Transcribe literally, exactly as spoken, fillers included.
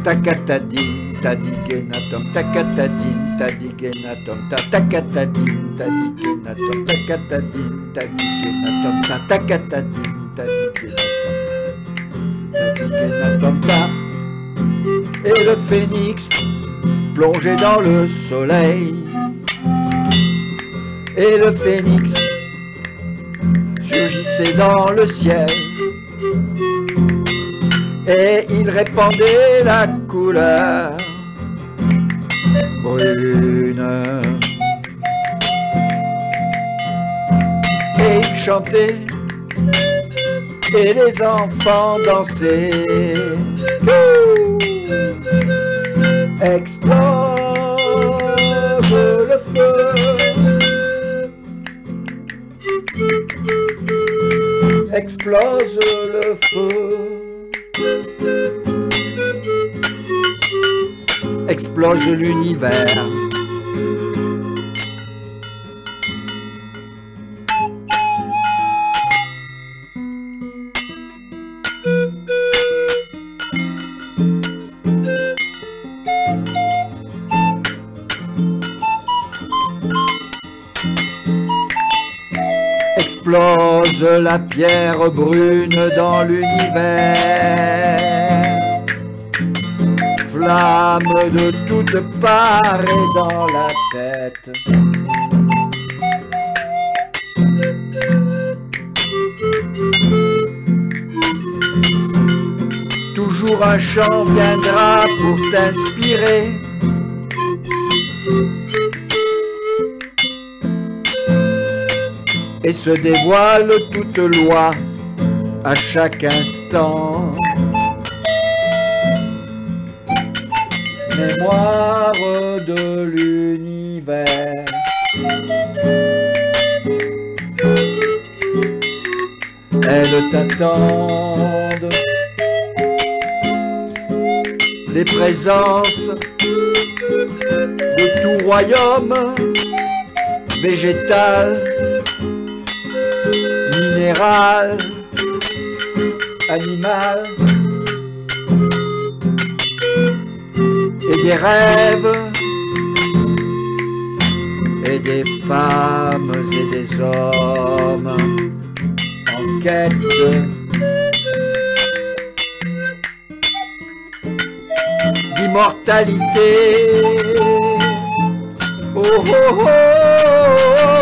Takatadin, tadigenatom, takatadin, tadigenatom, takatadin, tadigenatom, takatadin, tadigenatom, takatadin, tadigenatom, ta. Et le phénix plongé dans le soleil. Et le phénix surgissait dans le ciel. Et il répandait la couleur brune. Et il chantait, et les enfants dansaient. Explose le feu, explose le feu, explose l'univers. Explose la pierre brune dans l'univers. Flamme de toutes parts et dans la tête. Toujours un chant viendra pour t'inspirer. Et se dévoile toute loi à chaque instant. Mémoire de l'univers. Elles t'attendent. Les présences de tout royaume végétal, minéral, animal, et des rêves, et des femmes et des hommes en quête d'immortalité. Oh, oh, oh, oh.